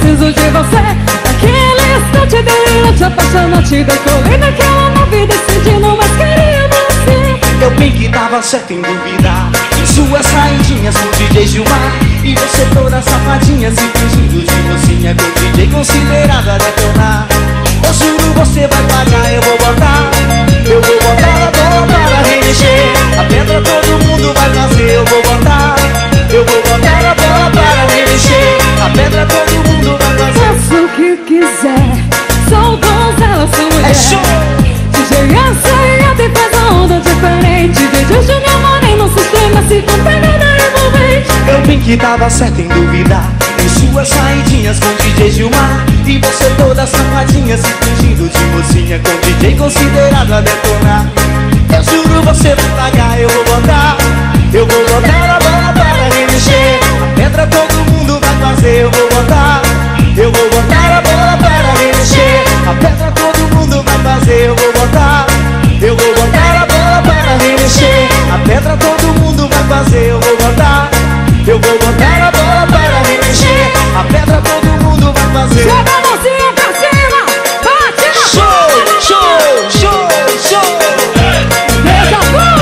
preciso de você. Naquele instante delirante, apaixonante, decolei naquela nave decidindo, mas queria você. Eu bem que tava certo em duvidar, em suas saidinhas com DJ Gilmar, e você toda safadinha se fingindo de mocinha com DJ considerado a detonar. Eu juro você vai pagar, eu vou botar a bola para remexer. A pedra todo mundo vai fazer, eu vou botar a bola para remexer. A pedra todo mundo vai fazer. Faço o que quiser, sou donzela, sou mulher. É show! DJ Açaia tem faz a onda diferente. DJ Júnior Moreno no sistema, se com pegada envolvente. Eu bem que tava certo em duvidar, em suas saidinhas com DJ Gilmar, e você toda safadinha se fingindo de mocinha com DJ considerado a detonar. Eu juro você vai pagar, eu vou botar a bola para remexer. A pedra todo mundo vai fazer, eu vou botar a bola para remexer. A pedra todo mundo vai fazer, eu vou botar a bola para remexer. A pedra todo mundo vai fazer, eu vou botar a bola para remexer. A pedra todo mundo vai fazer. Joga a mãozinha pra cima, bate na Show, show, show, show. Beija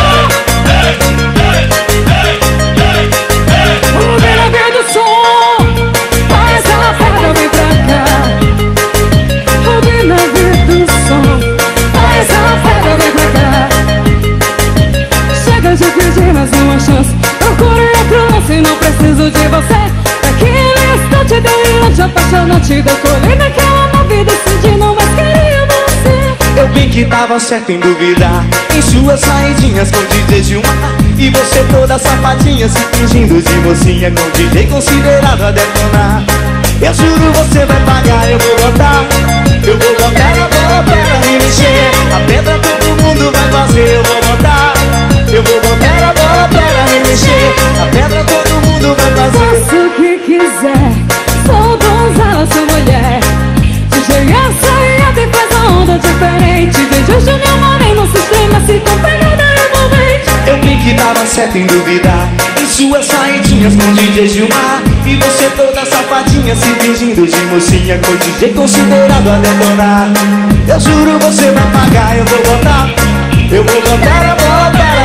o Vira do som, faz ela pega, vem pra cá. O Vira do som, faz ela pega, vem pra cá. Chega de pedir mais uma chance, procure outro lance, não preciso de você. Naquele instante delirante, apaixonante, decolei naquela nave decidindo, mas queria você. Eu bem que tava certo em duvidar, em suas saidinhas com DJ Gilmar, e você toda safadinha se fingindo de mocinha com DJ considerado a detonar. Eu juro você vai pagar, eu vou botar a bola para remexer. A pedra todo mundo vai fazer, eu vou botar a bola para remexer. A pedra todo mundo vai fazer. Faço o que quiser, sou donzela, sou mulher. DJ Açaia tem faz a onda diferente. DJ Júnior Moreno no sistema, se com pegada envolvente. Eu bem que tava certo em duvidar, em suas saidinhas com DJ Gilmar, e você toda safadinha se fingindo de mocinha com DJ considerado a detonar. Eu juro você vai pagar, eu vou botar a bola para